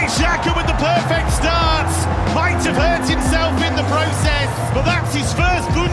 Granit Xhaka with the perfect start. Might have hurt himself in the process, but that's his first